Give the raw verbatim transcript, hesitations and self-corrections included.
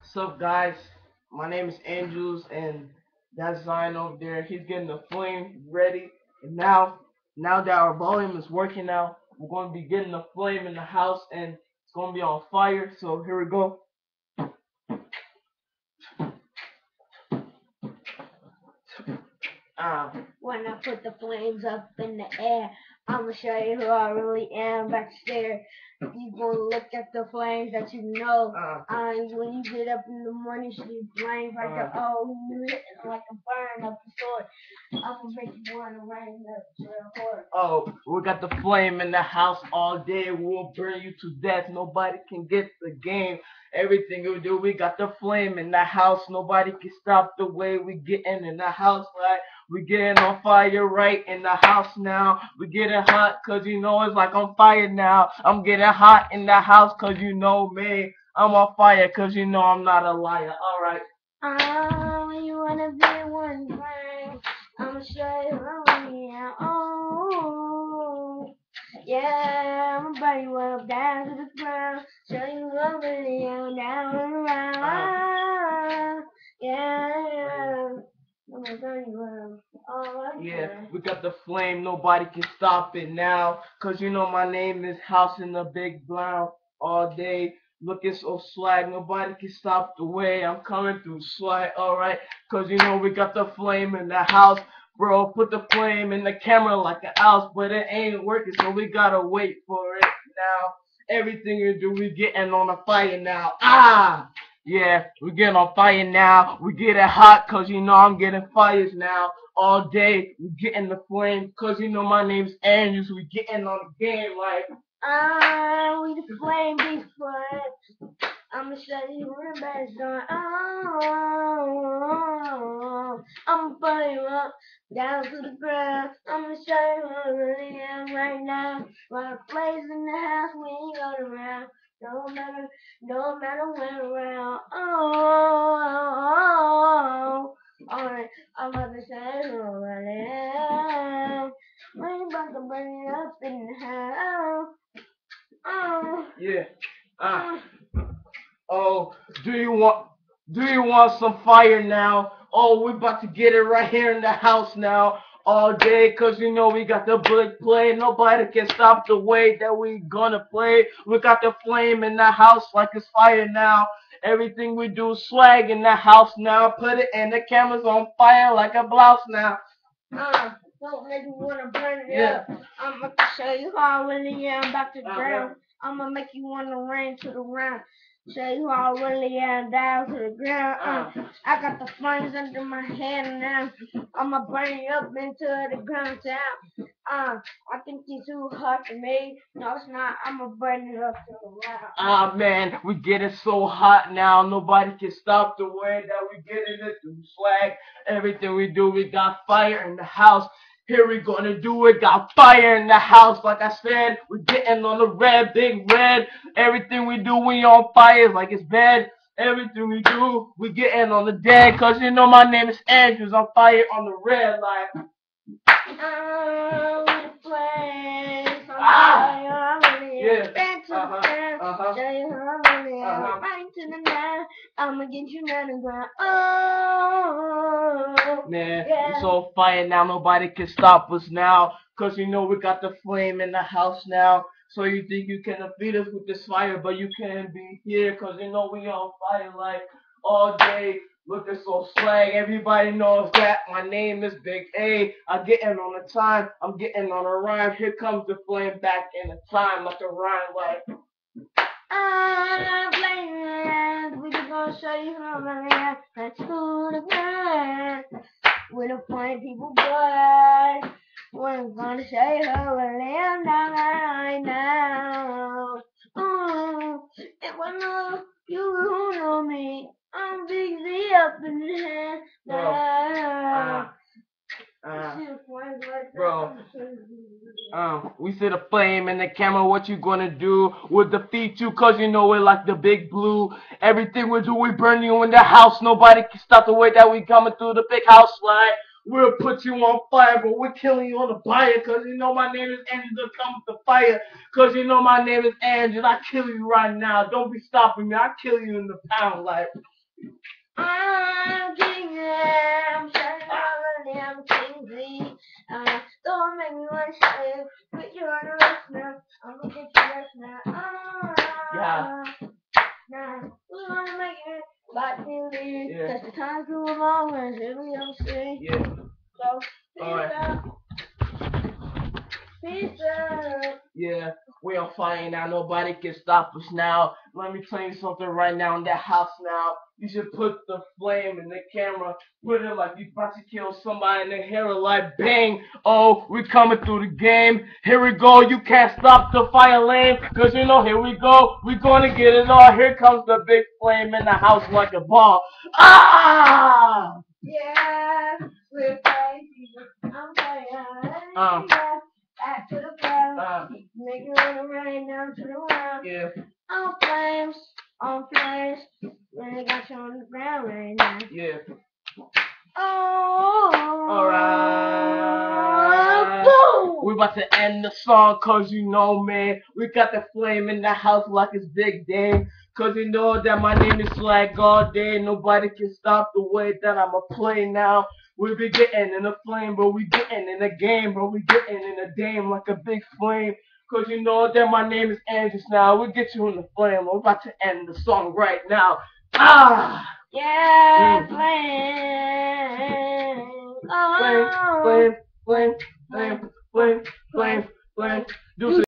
What's up, guys? My name is Angels, and that's Zion over there. He's getting the flame ready, and now, now that our volume is working now, we're going to be getting the flame in the house, and it's going to be on fire. So here we go. Ah, When I put the flames up in the air, I'ma show you who I really am back there. You gonna look at the flames that you know. ah, Uh, when you get up in the morning, see flames like the ah. oh, you lit like a burn up the sword. I'ma make you wanna rain up real hard. Oh, we got the flame in the house all day. We'll burn you to death. Nobody can get the game. Everything we do, we got the flame in the house. Nobody can stop the way we getting in the house, right? We getting on fire right in the house now. We getting hot cause you know it's like on fire now. I'm getting hot in the house cause you know me. I'm on fire cause you know I'm not a liar. Alright. Oh, you wanna be one friend? I'ma show you who I really am. Oh. Yeah, I'ma burn you up down to the ground. Show you what I really am down and Uh, around. Yeah, I'ma burn you up. Oh, Yeah, okay. we got the flame, nobody can stop it now. Cause you know my name is House in the Big Brown all day. Looking so swag, nobody can stop the way I'm coming through swag, alright? Cause you know we got the flame in the house. Bro, put the flame in the camera like a house, but it ain't working, so we gotta wait for it now. Everything we do, we getting on a fire now. Ah! Yeah, we getting on fire now. We getting hot cause you know I'm getting fires now all day. We getting the flame, cause you know my name's Andrews. We getting on the game like Ah, we the flame beast friends. I'ma show you who the best on. Oh, I'ma burn you up down to the ground. I'ma show you who I really am right now. While the blaze in the house, we ain't going around. No matter, no matter where around. Oh, alright, I'm about to say who I really am. We about to burn it up in the house. Oh, yeah. Ah. oh. Oh, do you want do you want some fire now? Oh, we about to get it right here in the house now. All day, cause you know we got the big play. Nobody can stop the way that we gonna play. We got the flame in the house like it's fire now. Everything we do swag in the house now. Put it in the cameras on fire like a blouse now. Uh, don't make me wanna burn it Yeah. up. I'ma show you how I really am back to the Uh-huh. ground. I'ma make you wanna rain to the ground. Show you how I really am down to the ground. Uh, I got the flames under my hand now. I'ma burn you up into the ground down. Uh, I think you're too hot for me. No, it's not. I'ma burn it up to the ground. Ah man, we getting so hot now. Nobody can stop the way that we getting it through swag. Everything we do, we got fire in the house. Here we gonna do it. Got fire in the house. Like I said, we getting on the red, big red. Everything we do, we on fire like it's bad. Everything we do, we getting on the dead. Cause you know my name is Andrews. I'm fire on the red line. Oh, the place. I'm Ah! yeah. Yeah. Back to Uh-huh. the ground. Uh-huh. Show you how I really am. Uh-huh. Right to the ground. I'ma get you down the ground. Oh, Man, we yeah. so fire now, nobody can stop us now. Cause you know we got the flame in the house now. So you think you can defeat us with this fire, but you can't be here. Cause you know we on fire like all day. Looking so swag, everybody knows that my name is Big A. I getting on the time, I'm getting on a rhyme. Here comes the flame back in the time like a rhyme like I'm playing. We just gonna show you how I really am. Back to the ground. We're the funny people, boy. We're gonna show you how I really am down right now. Oh, if I know you who know me, I'm Big Z up in the hand. bro. Now, Uh, uh, see the flames like that. bro. I'm gonna show you. Um, we see the flame in the camera, what you gonna do? We'll defeat you cause you know we're like the big blue. Everything we do, we burn you in the house. Nobody can stop the way that we coming through the big house slide. We'll put you on fire, but we're killing you on the fire cause you know my name is Angel, come with the fire. Cause you know my name is Angel, I kill you right now. Don't be stopping me, I kill you in the pound like. I'm king, I'm shining all the I'm king Z. Uh, don't make me wanna say it, but you're on the rest now. I'm gonna get you rest now. Ah, Yeah. now we wanna make it like you leave. Yeah. Cause the time's too long and it's really on the street. Yeah. So, peace Alright. out. Peace out. Yeah, we are flying now. Nobody can stop us now. Let me tell you something right now in that house now. You should put the flame in the camera. Put it like you about to kill somebody and then hear it like bang. Oh, we coming through the game. Here we go. You can't stop the fire lane. Cause you know, here we go. We gonna get it all. Here comes the big flame in the house like a ball. Ah! Yeah, we're crazy. I'm playing. Um. Back to the ground. Uh, Make it wanna rain down to the ground. yeah. On flames, on flames. Really got you on the ground right now. Yeah. Oh, Alright. boom! We about to end the song cause you know, man, we got the flame in the house like it's big day. Cause you know that my name is Swag all day. Nobody can stop the way that I'ma play now. We be getting in the flame, but we getting in the game, but we getting in the game like a big flame. Cause you know that my name is Andrews now. We get you in the flame. We're about to end the song right now. Ah! Yeah, Mm. flame. Flame, Oh, flame, flame, flame, flame, flame, flame. Do